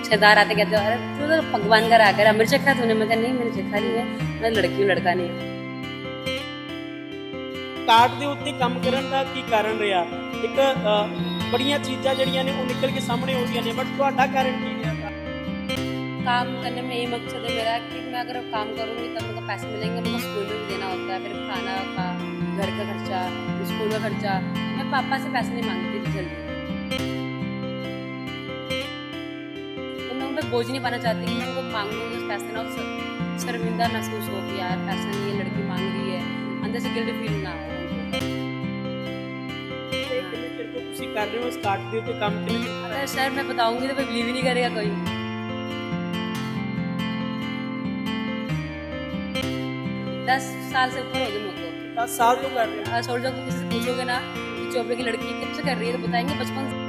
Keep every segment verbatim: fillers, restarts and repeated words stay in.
रिश्तेदार आते कहते अरे तू तो भगवान का राग है, अमृत चखा तूने? मैं कहा नहीं मैंने चखा नहीं है, मैं लड़की हूँ लड़का नहीं हूँ। ਕਾਟ ਦੇ ਉੱਤੇ ਕੰਮ ਕਰਨ ਦਾ ਕੀ ਕਾਰਨ ਰਿਹਾ? ਇੱਕ ਬੜੀਆਂ ਚੀਜ਼ਾਂ ਜਿਹੜੀਆਂ ਨੇ ਉਹ ਨਿਕਲ ਕੇ ਸਾਹਮਣੇ ਆਉਂਦੀਆਂ ਨੇ, ਬਟ ਤੁਹਾਡਾ ਕਾਰਨ ਕੀ ਰਿਹਾ? काम करने में यही मकसद है मेरा कि मैं अगर काम करूँगी तब मेरे को पैसे मिलेंगे, मेरे को स्कूल में भी देना होता है, फिर खाना का, घर का खर्चा, स्कूल का खर्चा। मैं पापा से पैसे नहीं मांगती थी जल्दी, तो मैं उन पर बोझ नहीं पाना चाहती कि मैं उनको मांगूंगी उस पैसे ना, शर्मिंदा महसूस हो कि यार पैसा नहीं है, लड़की मांग रही है, अंदर से गिल्ट फील ना हो। कर रहे हो इस काट दे उत्ते काम किने? अरे सर मैं बताऊंगी तो बिलीव ही नहीं करेगा कोई। दस साल से ऊपर हो गए मेरे को। दस साल तो कर रहे हैं। सोच जाओ किसी से पूछोगे ना कि चोपड़े की लड़की कब से कर रही है तो बताएंगे बचपन से।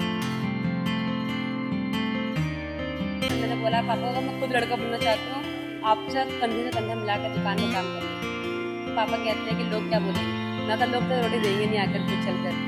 मैंने बोला पापा को मैं खुद लड़का बनना चाहती हूँ, आपके साथ कंधे से कंधा मिला कर दुकान में काम करना। तो पापा कहते हैं कि लोग क्या बोलेंगे? मैं कहा लोग तो रोटी देंगे नहीं आकर फिर चलकर।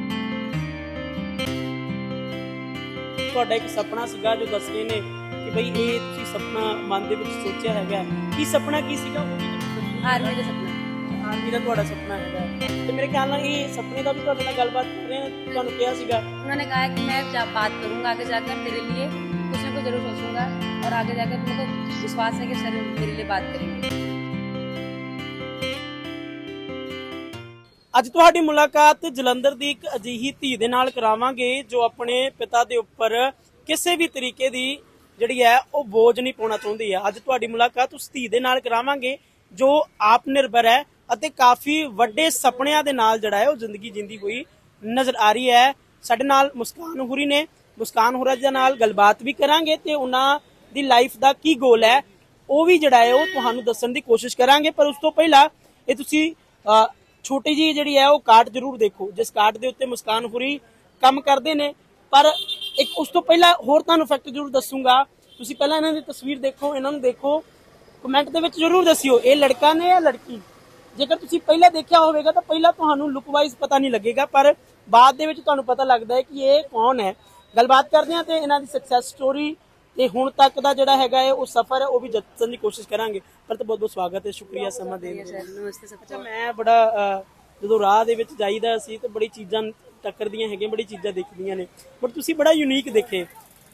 ਤੁਹਾਡਾ ਇੱਕ ਸੁਪਨਾ ਸੀਗਾ ਜੋ ਦੱਸ ਰਹੇ ਨੇ ਕਿ ਬਈ ਇਹ ਤੁਸੀਂ ਸੁਪਨਾ ਮਨ ਦੇ ਵਿੱਚ ਸੋਚਿਆ ਹੈਗਾ, ਕੀ ਸੁਪਨਾ ਕੀ ਸੀਗਾ? ਉਹ ਵੀ ਦੱਸੋ। ਆਰਮੀ ਦਾ ਸੁਪਨਾ। ਆਰਮੀ ਦਾ ਤੁਹਾਡਾ ਸੁਪਨਾ ਹੈਗਾ, ਤੇ ਮੇਰੇ ਖਿਆਲ ਨਾਲ ਇਹ ਸੁਪਨੇ ਦਾ ਵੀ ਤੁਹਾਡੇ ਨਾਲ ਗੱਲਬਾਤ ਕਰ ਰਹੇ ਨੇ, ਤੁਹਾਨੂੰ ਕਿਹਾ ਸੀਗਾ? उन्होंने कहा कि मैं बात करूँगा आगे जाकर तेरे लिए, कुछ ना कुछ जरूर सोचूंगा और आगे जाकर मेरे को विश्वास है कि सर मेरे लिए बात करेंगे। ਅੱਜ ਤੁਹਾਡੀ ਮੁਲਾਕਾਤ ਜਲੰਧਰ ਦੀ ਇੱਕ ਅਜਿਹੀ ਧੀ ਦੇ ਨਾਲ ਕਰਾਵਾਂਗੇ ਜੋ ਆਪਣੇ ਪਿਤਾ ਦੇ ਉੱਪਰ ਕਿਸੇ ਵੀ ਤਰੀਕੇ ਦੀ ਜਿਹੜੀ ਹੈ ਉਹ ਬੋਝ ਨਹੀਂ ਪਾਉਣਾ ਚਾਹੁੰਦੀ ਹੈ। ਅੱਜ ਤੁਹਾਡੀ ਮੁਲਾਕਾਤ ਉਸ ਧੀ ਦੇ ਨਾਲ ਕਰਾਵਾਂਗੇ ਜੋ ਆਪ ਨਿਰਭਰ ਹੈ ਅਤੇ ਕਾਫੀ ਵੱਡੇ ਸੁਪਨਿਆਂ ਦੇ ਨਾਲ ਜਿਹੜਾ ਹੈ ਉਹ ਜ਼ਿੰਦਗੀ ਜਿੰਦੀ ਹੋਈ ਨਜ਼ਰ ਆ ਰਹੀ ਹੈ। ਸਾਡੇ ਨਾਲ ਮੁਸਕਾਨ ਹੁਰੀ ਨੇ, ਮੁਸਕਾਨ ਹੁਰਾ ਦੇ ਨਾਲ ਗੱਲਬਾਤ ਵੀ ਕਰਾਂਗੇ ਤੇ ਉਹਨਾਂ ਦੀ ਲਾਈਫ ਦਾ ਕੀ ਗੋਲ ਹੈ ਉਹ ਵੀ ਜਿਹੜਾ ਹੈ ਉਹ ਤੁਹਾਨੂੰ ਦੱਸਣ ਦੀ ਕੋਸ਼ਿਸ਼ ਕਰਾਂਗੇ। ਪਰ ਉਸ ਤੋਂ ਪਹਿਲਾਂ ਇਹ ਤੁਸੀਂ छोटी जी जी है वो काट जरूर देखो, जिस काट के उत्ते मुस्कान हुरी काम करते हैं। पर एक उस तो पहला होर तुहानूं फैक्ट जरूर दसूंगा। तुसीं पहला इन्हां दी तस्वीर देखो, इन्हां नूं देखो, कमेंट दे विच जरूर दसियो ये लड़का ने या लड़की। जेकर तुसीं पहला देखिया होवेगा तो पहला तुहानूं लुक वाइज पता नहीं लगेगा, पर बाद दे विच तुहानूं पता लगदा है कि ये कौन है। गलबात करदे हां ते इन्हां दी सक्सैस स्टोरी ते हुण तक दा जिहड़ा हैगा है वो सफर है वो भी दस्सण दी कोशिश करांगे। पर तो बहुत बहुत स्वागत है, शुक्रिया समा देण लई। नमस्ते सर। अच्छा मैं बड़ा ਜਦੋਂ ਰਾਹ ਦੇ ਵਿੱਚ ਜਾਈਦਾ ਸੀ ਤੇ ਬੜੀ ਚੀਜ਼ਾਂ ਟੱਕਰਦੀਆਂ ਹੈਗੀਆਂ, ਬੜੀ ਚੀਜ਼ਾਂ ਦਿਖਦੀਆਂ ਨੇ, ਪਰ ਤੁਸੀਂ ਬੜਾ ਯੂਨੀਕ ਦੇਖੇ।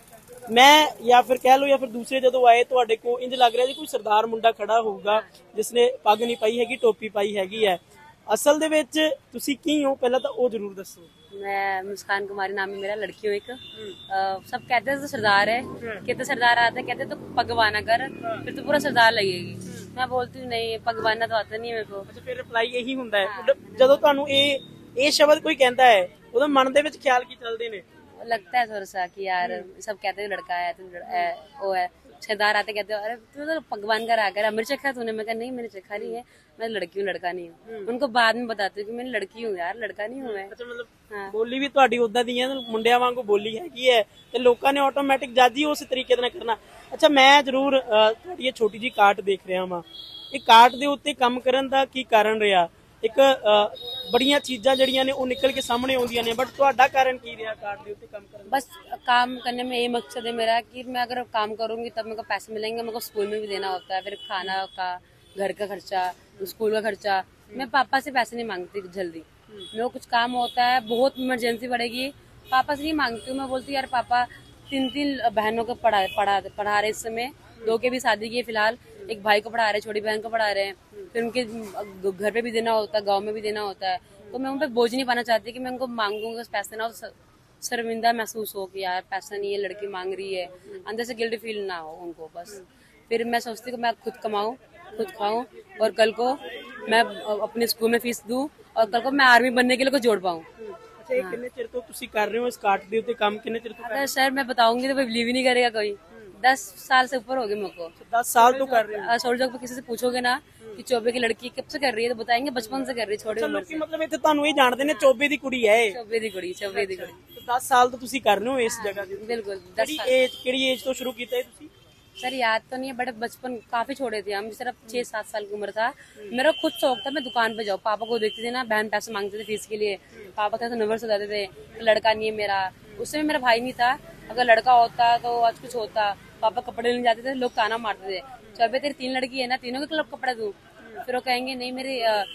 ਮੈਂ ਜਾਂ ਫਿਰ ਕਹਿ ਲਓ ਜਾਂ ਫਿਰ ਦੂਸਰੇ ਜਦੋਂ ਆਏ ਤੁਹਾਡੇ ਕੋਲ ਇੰਜ ਲੱਗ ਰਿਹਾ ਸੀ ਕੋਈ ਸਰਦਾਰ ਮੁੰਡਾ ਖੜਾ ਹੋਊਗਾ ਜਿਸਨੇ ਪੱਗ ਨਹੀਂ ਪਾਈ ਹੈਗੀ, ਟੋਪੀ ਪਾਈ ਹੈਗੀ ਹੈ। असल दे विच तुसी की हो पहला तो वो जरूर दसो। मैं मुस्कान कुमारी नाम है मेरा, लड़की हूँ एक। आ, सब कहते हैं तो सरदार है, कहते सरदार आते कहते तो पगवाना कर फिर तो पूरा सरदार लगेगी। मैं बोलती हूँ नहीं पगवाना तो आता नहीं है मेरे को। अच्छा फिर रिप्लाई यही हुंदा है जदों तुहानू ए ए शब्द कोई कहता है उहदे मन दे विच ख्याल की चलदे ने? लगता है थोड़ा सा कि यार सब कहते हैं लड़का है तो वो है, सरदार आते कहते हो अरे तू तो भगवान का राग है, अमृत चखा तूने? मैं कहा नहीं मैंने चखा नहीं है, मैं लड़की हूँ लड़का नहीं हूँ। उनको बाद में बताती हूँ कि मैं लड़की हूँ यार, लड़का नहीं हूँ मैं। अच्छा मतलब हाँ। बोली भी तुहाडी उदां दी है, मुंडियां वांगू बोली हैगी है ते लोकां ने ऑटोमैटिक जज ही उस तरीके नाल करना। अच्छा मैं जरूर तुहाडी छोटी जी काट देख रहा हां, ये काट दे उत्ते काम करन दा की कारण रहा? एक बड़ियां चीज़ां जड़ियां ने वो निकल के सामने आउंदियां ने, बट तुहाडा कारण की रहा काट दे उत्ते काम करन? बस काम करने में यही मकसद है मेरा कि मैं अगर काम करूंगी तब मेरे को पैसे मिलेंगे, मेरे को स्कूल में भी देना होता है, फिर खाना का, घर का खर्चा, स्कूल का खर्चा। मैं पापा से पैसे नहीं मांगती जल्दी, मेरे को कुछ काम होता है, बहुत इमरजेंसी पड़ेगी, पापा से नहीं मांगती हूँ। मैं बोलती यार पापा तीन तीन बहनों को पढ़ा पढ़ा पढ़ा रहे इस समय, दो के भी शादी की फिलहाल, एक भाई को पढ़ा रहे, छोटी बहन को पढ़ा रहे हैं, फिर उनके घर पे भी देना होता है, गांव में भी देना होता है, तो मैं उन पर बोझ नहीं पाना चाहती कि मैं उनको मांगूंगा पैसे ना तो शर्मिंदा महसूस हो कि यार पैसा नहीं है, लड़की मांग रही है, अंदर से गिल्ट फील ना हो उनको। बस फिर मैं सोचती हूँ मैं खुद कमाऊँ, खुद खाऊं और कल को मैं अपने स्कूल में फीस दूं और कल को मैं आर्मी बनने के लिए कुछ जोड़ पाऊँ। अच्छा ये कितने चिर तो तुसी कर रहे हो इस काट दे उत्ते काम? कितने चिर तो? अगर सर मैं बताऊंगी तो बिलीव ही नहीं करेगा कोई। दस साल से ऊपर हो गए मेरे को। दस साल तो कर रहे हो? सोच जाओ किसी से पूछोगे ना कि चौबे की लड़की कब से कर रही है तो बताएंगे बचपन से कर रही है, छोटी उम्र से। मतलब इत्थे तुहानू ये जानदे ने चौबे दी कुड़ी है? चौबे दी कुड़ी, चौबे दी कुड़ी। तो दस साल तो तुसी कर रहे हो इस जगह ते? बिल्कुल। दस साल एज केड़ी एज तो शुरू कीता है तुसी? सर याद तो नहीं है बट बचपन काफी छोटे थे हम, सिर्फ छह सात साल की उम्र था। मेरा खुद शौक था मैं दुकान पे जाऊँ, पापा को देखती थी ना बहन पैसे मांगते थे फीस के लिए, पापा थे तो नर्वस हो जाते थे, लड़का नहीं है मेरा। उस समय मेरा भाई नहीं था, अगर लड़का होता तो आज कुछ होता, पापा कपड़े लेने जाते थे, लोग ताना मारते थे, चौबे तेरी तीन लड़की है ना, तीनों के कपड़ा दूं। फिर वो कहेंगे नहीं मेरे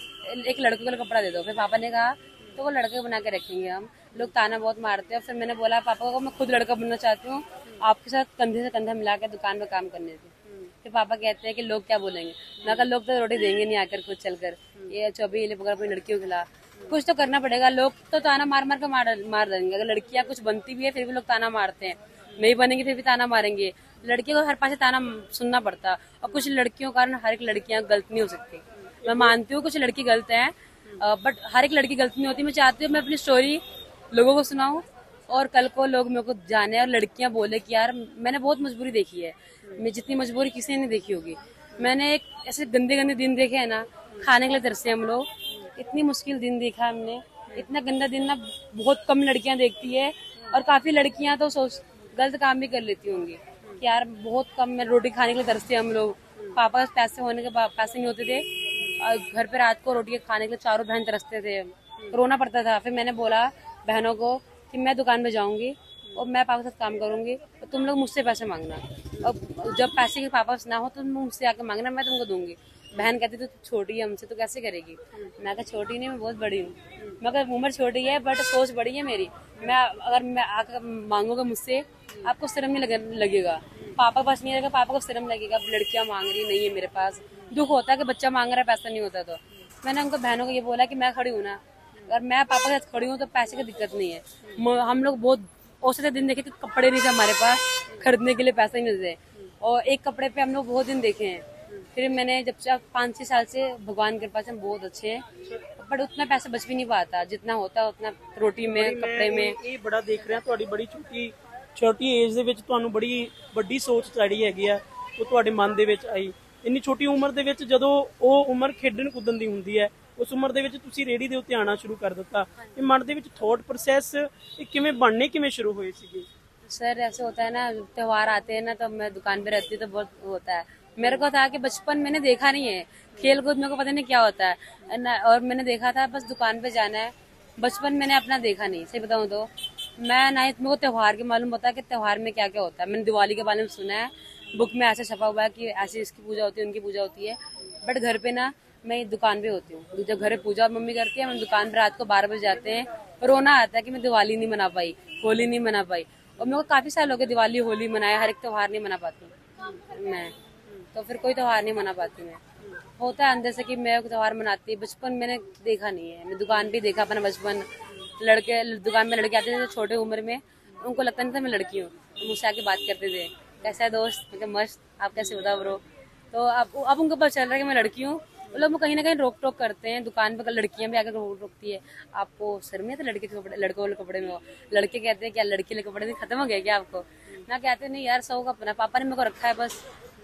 एक लड़के को कपड़ा दे दो। फिर पापा ने कहा तो वो लड़के बना के रखेंगे हम, लोग ताना बहुत मारते हैं। फिर मैंने बोला पापा को मैं खुद लड़का बनना चाहती हूँ, आपके साथ कंधे से कंधा मिला के दुकान में काम करने से। फिर पापा कहते हैं कि लोग क्या बोलेंगे, मैं कहा लोग तो रोटी देंगे नहीं आकर खुद चलकर, ये चौबी ये पकड़ अपनी लड़कियों के खिलाफ कुछ तो करना पड़ेगा। लोग तो ताना मार मार कर मार मार देंगे, अगर लड़कियां कुछ बनती भी है फिर भी लोग ताना मारते हैं, नहीं बनेंगे फिर भी ताना मारेंगे। लड़कियों को हर पास से ताना सुनना पड़ता, और कुछ लड़कियों के कारण हर एक लड़कियां गलत नहीं हो सकती। मैं मानती हूँ कुछ लड़की गलत है, बट हर एक लड़की गलत नहीं होती। मैं चाहती हूँ मैं अपनी स्टोरी लोगों को सुनाऊं और कल को लोग मेरे को जाने और लड़कियां बोले कि यार मैंने बहुत मजबूरी देखी है, मैं जितनी मजबूरी किसी ने नहीं देखी होगी। मैंने एक ऐसे गंदे गंदे दिन देखे है ना, खाने के लिए तरसे हम लोग, इतनी मुश्किल दिन देखा हमने, इतना गंदा दिन ना बहुत कम लड़कियां देखती है, और काफी लड़कियां तो सोच गलत काम भी कर लेती होंगी कि यार बहुत कम में रोटी खाने के लिए तरसते हम लोग। पापा के पैसे होने के बाद पैसे नहीं होते थे, और घर पे रात को रोटी खाने के लिए चारों बहन तरसते थे, रोना पड़ता था। फिर मैंने बोला बहनों को कि मैं दुकान पे जाऊंगी और मैं पापा के साथ काम करूंगी, और तुम लोग मुझसे पैसे मांगना, और जब पैसे के पापा ना हो तो तुम मुझसे आके मांगना, मैं तुमको दूंगी। बहन कहती तो छोटी है हमसे तो कैसे करेगी, मैं कहा छोटी नहीं मैं बहुत बड़ी हूँ, मैं कहा उम्र छोटी है बट सोच बड़ी है मेरी, मैं अगर मैं आकर मांगूंगा मुझसे आपको शर्म नहीं लगे, लगेगा। पापा के पास नहीं रहेगा, पापा को शर्म लगेगा, लड़कियां मांग रही नहीं है मेरे पास, दुख होता है कि बच्चा मांग रहा है पैसा नहीं होता। तो मैंने उनको बहनों को ये बोला कि मैं खड़ी हूँ ना, अगर मैं पापा के साथ खड़ी हूँ तो पैसे की दिक्कत नहीं है। हम लोग बहुत औसत दिन देखे कि कपड़े नहीं थे हमारे पास, खरीदने के लिए पैसे नहीं मिलते, और एक कपड़े पे हम लोग बहुत दिन देखे हैं। फिर मैंने जब से पाँच छह साल से भगवान की कृपा से हम बहुत अच्छे हैं, बट उतना पैसा बच भी नहीं पाता, जितना होता है उतना रोटी में कपड़े में। ਇਹ ਬੜਾ ਦੇਖ ਰਿਹਾ ਤੁਹਾਡੀ ਬੜੀ ਛੋਟੀ ਛੋਟੀ ਏਜ ਦੇ ਵਿੱਚ ਤੁਹਾਨੂੰ ਬੜੀ ਵੱਡੀ ਸੋਚ ਜਿਹੜੀ ਹੈਗੀ ਆ ਉਹ ਤੁਹਾਡੇ ਮਨ ਦੇ ਵਿੱਚ ਆਈ। ਇੰਨੀ ਛੋਟੀ ਉਮਰ ਦੇ ਵਿੱਚ ਜਦੋਂ ਉਹ ਉਮਰ ਖੇਡਣ ਕੁੱਦਣ ਦੀ ਹੁੰਦੀ ਹੈ, उस उम्र ਦੇ ਵਿੱਚ ਤੁਸੀਂ ਰੇੜੀ ਦੇ ਉੱਤੇ ਆਣਾ ਸ਼ੁਰੂ ਕਰ ਦਿੱਤਾ। ਇਹ ਮਨ ਦੇ ਵਿੱਚ ਥॉट प्रोसेस ਇਹ ਕਿਵੇਂ ਬਣਨੇ ਕਿਵੇਂ ਸ਼ੁਰੂ ਹੋਏ ਸੀਗੇ? सर ऐसे होता है ना, त्योहार आते हैं ना तो मैं दुकान पे रहती तो बहुत होता है। मेरे को था कि बचपन मैंने देखा नहीं है, खेल कूद मेरे को पता नहीं क्या होता है ना, और मैंने देखा था बस दुकान पे जाना है, बचपन मैंने अपना देखा नहीं। सही बताऊँ तो मैं ना ही मेरे को त्योहार के मालूम होता है कि त्योहार में क्या क्या होता है। मैंने दिवाली के बारे में सुना है, बुक में ऐसे छपा हुआ है कि ऐसे इसकी पूजा होती है उनकी पूजा होती है, बट घर पे ना मैं दुकान पे होती हूँ। जब घर पे पूजा मम्मी करती है, हम दुकान पे रात को बारह बजे जाते हैं, रोना आता है कि मैं दिवाली नहीं मना पाई, होली नहीं मना पाई, और मेरे को काफी साल हो गए दिवाली होली मनाया, हर एक त्योहार नहीं मना पाती मैं, तो फिर कोई त्योहार नहीं मना पाती मैं। होता है अंदर से कि मैं त्योहार मनाती, बचपन मैंने देखा नहीं है, मैं दुकान पे देखा अपना बचपन। लड़के दुकान में लड़के आते थे छोटे उम्र में, उनको लगता नहीं था मैं लड़की हूँ, तो मुझसे आके बात करते थे कैसा है दोस्त, मैं मस्त, आप कैसे बताओ ब्रो। तो अब अब उनको पता चल रहा है कि मैं लड़की हूँ, वो लोग कहीं ना कहीं रोक टोक करते हैं, दुकान पे लड़कियां भी आकर रोक रोकती है, आपको शर्म नहीं आता लड़के के कपड़े लड़कों वाले कपड़े में हो। लड़के कहते हैं क्या लड़की वाले कपड़े नहीं खत्म हो गए क्या आपको, ना कहते नहीं यार सब का अपना, पापा ने मेरे को रखा है बस।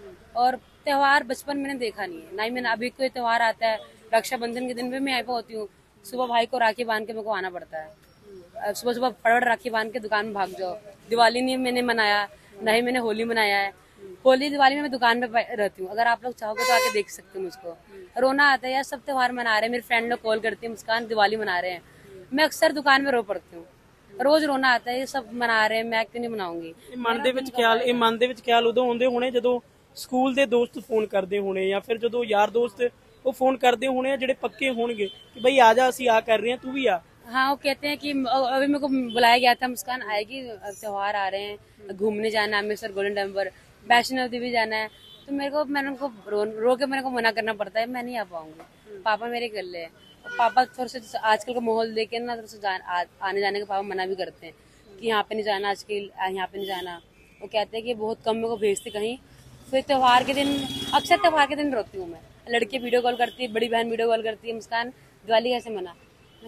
और त्योहार बचपन मैंने देखा नहीं है, ना ही मैंने अभी कोई त्योहार आता है, रक्षाबंधन के दिन भी मैं यहाँ पे होती हूँ, सुबह भाई को राखी बांध के मेरे को आना पड़ता है, सुबह सुबह फटाफट राखी बांध के दुकान में भाग जाओ। दिवाली नहीं मैंने मनाया, ना ही मैंने होली मनाया है, होली दिवाली में मैं दुकान पे रहती हूँ, अगर आप लोग चाहोगे तो आके देख सकते हो मुझको। रोना आता है यार, सब त्योहार मना रहे हैं, मेरे फ्रेंड लोग कॉल करती है मुस्कान दिवाली मना रहे हैं, मैं अक्सर दुकान में रो पड़ती हूँ, रोज रोना आता है, ये सब मना रहे हैं मैं क्यों नहीं मनाऊंगी। ਮਨ ਦੇ ਵਿੱਚ ਖਿਆਲ ਇਹ ਮਨ ਦੇ ਵਿੱਚ ਖਿਆਲ ਉਦੋਂ ਆਉਂਦੇ ਹੋਣੇ ਜਦੋਂ ਸਕੂਲ ਦੇ ਦੋਸਤ ਫੋਨ ਕਰਦੇ ਹੋਣੇ, ਜਾਂ ਫਿਰ ਜਦੋਂ ਯਾਰ ਦੋਸਤ ਉਹ ਫੋਨ ਕਰਦੇ ਹੋਣੇ ਆ ਜਿਹੜੇ ਪੱਕੇ होंगे कि भाई आ जा ਅਸੀਂ आ कर रहे हैं तू भी आ। हाँ वो कहते हैं कि अभी मेरे को बुलाया गया था, मुस्कान आएगी, त्योहार आ रहे हैं, घूमने जाना है अमृतसर गोल्डन टेम्पल, वैष्णो देवी जाना है, तो मेरे को मैंने उनको रो, रो के मेरे को मना करना पड़ता है, मैं नहीं आ पाऊंगी, पापा मेरे कर ले। पापा थोड़े से आजकल का माहौल देख के ना थोड़ा सा आने जाने के पापा मना भी करते हैं कि यहाँ पे नहीं जाना, आजकल यहाँ पे नहीं जाना, वो कहते हैं कि बहुत कम मेरे को भेजते कहीं। फिर त्योहार के दिन, अक्सर त्योहार के दिन रोती हूँ मैं, लड़की वीडियो कॉल करती है, बड़ी बहन वीडियो कॉल करती है, मुस्कान दिवाली कैसे मना, मैं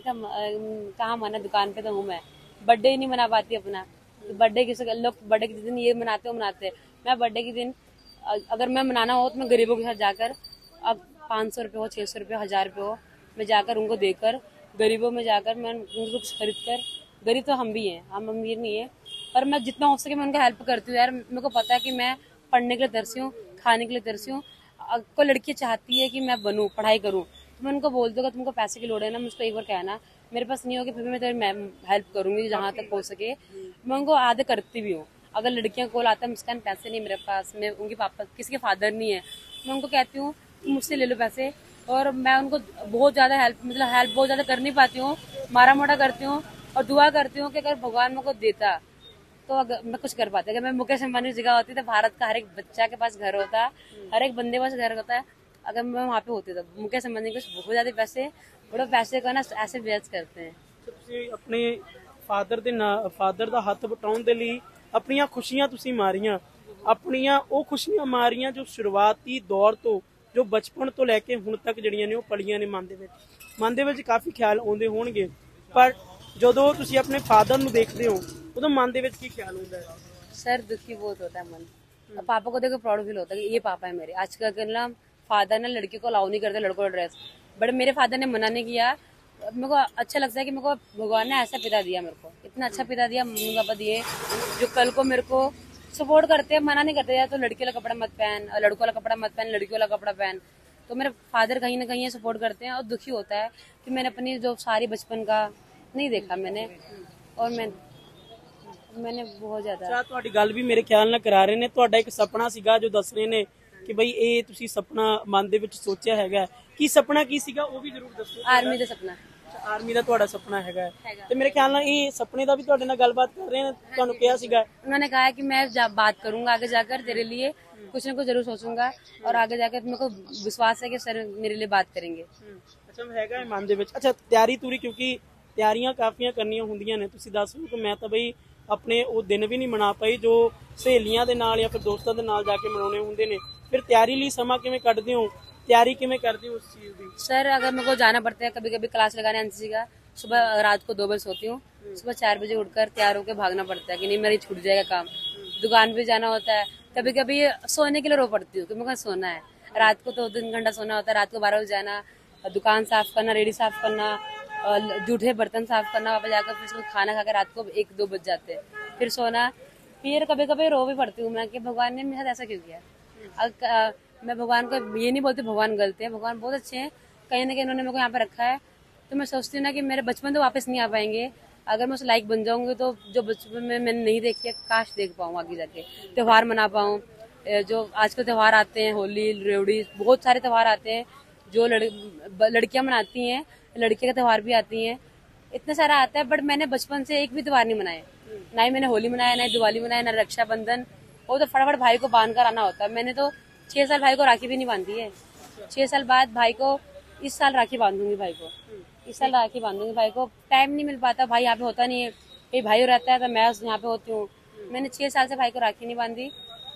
कहाँ मना, दुकान पे तो हूँ मैं, बर्थडे ही नहीं मना पाती अपना, तो बर्थडे किसी लोग बर्थडे के दिन ये मनाते हो मनाते, मैं बर्थडे के दिन अगर मैं मनाना हो तो मैं गरीबों के साथ जाकर, अब पाँच सौ रुपये हो, छः सौ रुपये, हज़ार रुपये हो, मैं जाकर उनको देकर, गरीबों में जाकर मैं उनको कुछ खरीद कर, गरीब तो हम भी हैं, हम अमीर नहीं है, पर मैं जितना हो सके मैं उनका हेल्प करती हूँ यार। मेरे को पता है कि मैं पढ़ने के लिए तरसी हूँ, खाने के लिए तरसी हूँ, कोई लड़की चाहती है कि मैं बनूँ, पढ़ाई करूँ, तो मैं उनको बोल दूँगा तुमको पैसे की लोड़ है ना, मुझको एक बार कहना, मेरे पास नहीं होगी फिर भी मैं तेरी हेल्प करूँगी जहाँ तक हो सके, मैं उनको आदत करती भी हूँ। अगर लड़कियां कॉल आता है मुस्कान पैसे नहीं मेरे पास, मैं उनके पापा किसी के फादर नहीं है, मैं उनको कहती हूँ तुम मुझसे ले लो पैसे, और मैं उनको बहुत ज्यादा हेल्प मतलब हेल्प बहुत ज्यादा कर नहीं पाती हूँ, मारा मोटा करती हूँ और दुआ करती हूँ कि अगर भगवान मेरे को देता तो अगर मैं कुछ कर पाती। अगर मैं मुकेश अंबानी की जगह होती तो भारत का हर एक बच्चा के पास घर होता, हर एक बंदे के पास घर होता है। अगर मैं वहाँ पे होती तो मुकेश अंबानी के बहुत ज्यादा पैसे, बड़े पैसे का ना ऐसे व्यर्थ करते हैं। ਤੁਸੀਂ ਆਪਣੇ ਫਾਦਰ ਦੇ ਨਾਲ ਫਾਦਰ ਦਾ ਹੱਥ ਵਟਾਉਣ ਦੇ ਲਈ ਆਪਣੀਆਂ ਖੁਸ਼ੀਆਂ ਤੁਸੀਂ ਮਾਰੀਆਂ, ਆਪਣੀਆਂ ਉਹ ਖੁਸ਼ੀਆਂ ਮਾਰੀਆਂ ਜੋ ਸ਼ੁਰੂਆਤੀ ਦੌਰ ਤੋਂ, ਜੋ ਬਚਪਨ ਤੋਂ ਲੈ ਕੇ ਹੁਣ ਤੱਕ ਜਿਹੜੀਆਂ ਨੇ ਉਹ ਪਲੀਆਂ ਨੇ ਮਨ ਦੇ ਵਿੱਚ। ਮਨ ਦੇ ਵਿੱਚ ਕਾਫੀ ਖਿਆਲ ਆਉਂਦੇ ਹੋਣਗੇ, ਪਰ ਜਦੋਂ ਤੁਸੀਂ ਆਪਣੇ ਫਾਦਰ ਨੂੰ ਦੇਖਦੇ ਹੋ ਉਦੋਂ ਮਨ ਦੇ ਵਿੱਚ ਕੀ ਖਿਆਲ ਹੁੰਦਾ ਹੈ? सर दुखी बहुत होता है मन, और पापा को देखो प्राउड फील होता है कि ये पापा है मेरे। आजकल ना फादर ना लड़की को अलाउ नहीं करते लड़कों को ड्रेस, बट मेरे फादर ने मना नहीं किया। मेरे को अच्छा लगता है कि मेरे को भगवान ने ऐसा पिता दिया, मेरे को इतना अच्छा पिता दिया, मम्मी पापा दिए जो कल को मेरे को सपोर्ट करते हैं, मना नहीं करते यार तो लड़की वाला कपड़ा मत पहन और लड़कों वाला कपड़ा मत पहन, लड़की वाला कपड़ा पहन। तो मेरे फादर कहीं ना कहीं सपोर्ट करते हैं, और दुखी होता है कि मैंने अपनी जो सारी बचपन का नहीं देखा मैंने, और मैं मैंने बहुत ज्यादा। ਅੱਛਾ, ਤੁਹਾਡੀ ਗੱਲ ਵੀ ਮੇਰੇ ਖਿਆਲ ਨਾਲ ਕਰਾ ਰਹੇ ਨੇ। ਤੁਹਾਡਾ ਇੱਕ ਸੁਪਨਾ ਸੀਗਾ ਜੋ ਦੱਸ ਰਹੇ ਨੇ ਕਿ ਬਈ ਇਹ ਤੁਸੀਂ ਸੁਪਨਾ ਮਨ ਦੇ ਵਿੱਚ ਸੋਚਿਆ ਹੈਗਾ, ਕੀ ਸੁਪਨਾ ਕੀ ਸੀਗਾ ਉਹ ਵੀ ਜ਼ਰੂਰ ਦੱਸੋ। आर्मी का सपना ਆਰਮੀ ਦਾ ਤੁਹਾਡਾ ਸੁਪਨਾ ਹੈਗਾ, ਤੇ ਮੇਰੇ ਖਿਆਲ ਨਾਲ ਇਹ ਸੁਪਨੇ ਦਾ ਵੀ ਤੁਹਾਡੇ ਨਾਲ ਗੱਲਬਾਤ ਕਰ ਰਹੇ ਨੇ, ਤੁਹਾਨੂੰ ਕਿਹਾ ਸੀਗਾ। उन्होंने कहा है कि मैं जब बात करूंगा आगे जाकर तेरे लिए कुछ ना कुछ जरूर सोचूंगा, और आगे जाकर मेरे को विश्वास है कि सर मेरे लिए बात करेंगे। ਅੱਛਾ, ਹੈਗਾ ਹੈ ਮਨ ਦੇ ਵਿੱਚ। ਅੱਛਾ, ਤਿਆਰੀ ਤੂਰੀ ਕਿਉਂਕਿ ਤਿਆਰੀਆਂ ਕਾਫੀਆਂ ਕਰਨੀਆਂ ਹੁੰਦੀਆਂ ਨੇ, ਤੁਸੀਂ ਦੱਸ ਦਿਓ ਕਿ ਮੈਂ ਤਾਂ ਬਈ ਆਪਣੇ ਉਹ ਦਿਨ ਵੀ ਨਹੀਂ ਮਨਾ ਪਾਈ ਜੋ ਸਹੇਲੀਆਂ ਦੇ ਨਾਲ ਜਾਂ ਫਿਰ ਦੋਸਤਾਂ ਦੇ ਨਾਲ ਜਾ ਕੇ ਮਨਾਉਣੇ ਹੁੰਦੇ ਨੇ। ਫਿਰ ਤਿਆਰੀ ਲਈ ਸਮਾਂ ਕਿਵੇਂ ਕੱਢਦੇ ਹੋ, तैयारी किਵੇਂ करते हो उस चीज की? सर अगर मेरे को जाना पड़ता है कभी कभी क्लास लगाने एनसीसी का, सुबह रात को दो बजे सोती हूँ, सुबह चार बजे उठकर तैयार होकर भागना पड़ता है कि नहीं मेरी छूट जाएगा काम। दुकान पे जाना होता है, कभी कभी सोने के लिए रो पड़ती हूँ कि मेरे को सोना है, रात को तो तीन घंटा सोना होता है, रात को बारह बजे जाना, दुकान साफ करना, रेडी साफ करना, जूठे बर्तन साफ करना, वापस जाकर फिर उसको खाना खाकर रात को एक दो बज जाते हैं, फिर सोना। फिर कभी कभी रो भी पड़ती हूँ मैं कि भगवान ने मेरे साथ ऐसा क्यों किया। मैं भगवान को ये नहीं बोलती भगवान गलत है, भगवान बहुत अच्छे हैं, कहीं ना कहीं इन्होंने मेरे को यहाँ पे रखा है। तो मैं सोचती हूँ ना कि मेरे बचपन तो वापस नहीं आ पाएंगे, अगर मैं उस लाइक बन जाऊंगी तो जो बचपन में मैंने नहीं देखी है काश देख पाऊँ, आगे जाके त्योहार मना पाऊँ। जो आजकल त्योहार आते हैं, होली, रेवड़ी, बहुत सारे त्योहार आते हैं जो लड़, लड़कियां मनाती हैं, लड़के का त्योहार भी आती हैं, इतना सारा आता है। बट मैंने बचपन से एक भी त्योहार नहीं मनाया, ना ही मैंने होली मनाया, ना ही दिवाली मनाया, ना रक्षाबंधन। वो तो फटाफट भाई को बांध कर आना होता है। मैंने तो छह साल भाई को राखी भी नहीं बांधी है, छह साल बाद भाई को इस साल राखी बांधूंगी, भाई को इस साल राखी बांधूंगी। भाई को टाइम नहीं मिल पाता, भाई यहाँ पे होता नहीं है, कहीं भाई रहता है तो मैं यहाँ पे होती हूँ। मैंने छह साल से भाई को राखी नहीं बांधी,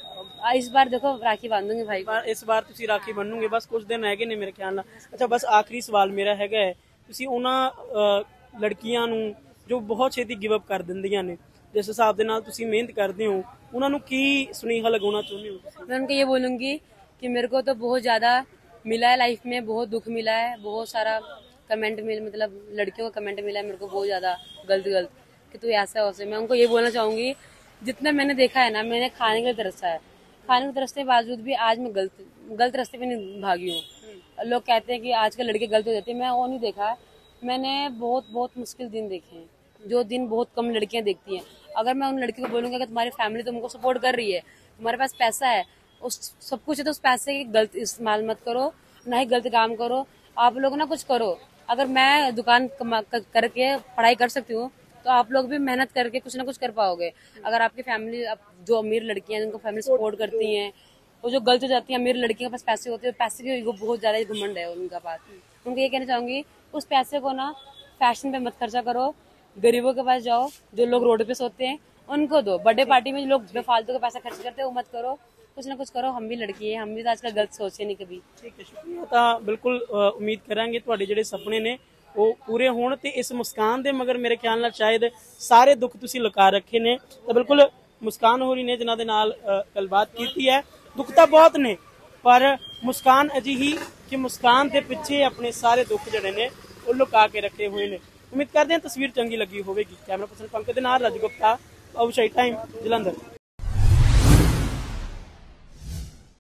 इस बार देखो राखी बांधूंगी भाई को। इस बार तुसी राखी बनोगे, बस कुछ दिन हैगे ने मेरे ख्याल ਨਾਲ। अच्छा, बस आखिरी सवाल मेरा हैगा है, तुसी ਉਹਨਾਂ ਲੜਕੀਆਂ ਨੂੰ ਜੋ ਬਹੁਤ ਛੇਤੀ ਗਿਵ ਅਪ ਕਰ ਦਿੰਦੀਆਂ ਨੇ, जिस हिसाब ਦੇ ਨਾਲ ਤੁਸੀਂ ਮਿਹਨਤ ਕਰਦੇ ਹੋ, ਉਹਨਾਂ ਨੂੰ ਕੀ ਸੁਨੇਹਾ ਲਗਾਉਣਾ ਚਾਹੁੰਦੇ ਹੋ? मैं उनको ये बोलूंगी कि मेरे को तो बहुत ज्यादा मिला है लाइफ में, बहुत दुख मिला है, बहुत सारा कमेंट मिल मतलब लड़कियों का कमेंट मिला है मेरे को बहुत ज्यादा गलत गलत कि तू ऐसा वैसे। मैं उनको ये बोलना चाहूंगी जितना मैंने देखा है ना, मैंने खाने के लिए तरसा है, खाने के तरसने के बावजूद भी आज मैं गलत गलत रास्ते पे नहीं भागी हूँ। लोग कहते हैं कि आजकल लड़के गलत हो जाते हैं, मैं वो नहीं देखा। मैंने बहुत बहुत मुश्किल दिन देखे हैं, जो दिन बहुत कम लड़कियां देखती हैं। अगर मैं उन लड़कियों को बोलूंगा कि तुम्हारी फैमिली तुमको सपोर्ट कर रही है, तुम्हारे पास पैसा है, उस सब कुछ है, तो उस पैसे की गलत इस्तेमाल मत करो, ना ही गलत काम करो। आप लोग ना कुछ करो, अगर मैं दुकान करके पढ़ाई कर सकती हूँ तो आप लोग भी मेहनत करके कुछ ना कुछ कर पाओगे। अगर आपकी फैमिली, जो अमीर लड़कियां जिनको फैमिली सपोर्ट करती हैं, वो जो गलत हो जाती है, अमीर लड़कियों के पास पैसे होते हैं, पैसे की बहुत ज्यादा घमंड है उनका पास। उनको ये कहना चाहूंगी उस पैसे को ना फैशन पे मत खर्चा करो, गरीबों के पास जाओ, जो लोग रोड पे सोते हैं उनको दो। बर्थडे पार्टी में जो लोग बेफालतू का पैसा खर्च करते हैं वो मत करो, कुछ ना कुछ करो। हम भी लड़की है, हम भी तो आजकल गलत सोचे नहीं कभी। ठीक है, शुक्रिया। ਤਾਂ ਬਿਲਕੁਲ ਉਮੀਦ ਕਰਾਂਗੇ ਤੁਹਾਡੇ ਜਿਹੜੇ ਸੁਪਨੇ ਨੇ ਉਹ ਪੂਰੇ ਹੋਣ, ਤੇ ਇਸ ਮੁਸਕਾਨ ਦੇ ਮਗਰ ਮੇਰੇ ਖਿਆਲ ਨਾਲ ਸ਼ਾਇਦ ਸਾਰੇ ਦੁੱਖ ਤੁਸੀਂ ਲੁਕਾ ਰੱਖੇ ਨੇ। ਤਾਂ ਬਿਲਕੁਲ ਮੁਸਕਾਨ ਹੋਰੀ ਨੇ ਜਿਨ੍ਹਾਂ ਦੇ ਨਾਲ ਗੱਲਬਾਤ ਕੀਤੀ ਹੈ, ਦੁੱਖ ਤਾਂ ਬਹੁਤ ਨੇ ਪਰ ਮੁਸਕਾਨ ਅਜਿਹੀ ਕਿ ਮੁਸਕਾਨ ਦੇ ਪਿੱਛੇ ਆਪਣੇ ਸਾਰੇ ਦੁੱਖ ਜਿਹੜੇ ਨੇ ਉਹ ਲੁਕਾ ਕੇ ਰੱਖੇ ਹੋਏ ਨੇ। ਉਮੀਦ ਕਰਦੇ ਹਾਂ ਤਸਵੀਰ ਚੰਗੀ ਲੱਗੀ ਹੋਵੇਗੀ। ਕੈਮਰਾ ਪਰਸਨ ਪੰਕਜ ਦੇ ਨਾਲ ਰਾਜ ਗੁਪਤਾ, ਅਵਸ਼ਾਈ ਟਾਈਮ, ਜਲੰਧਰ।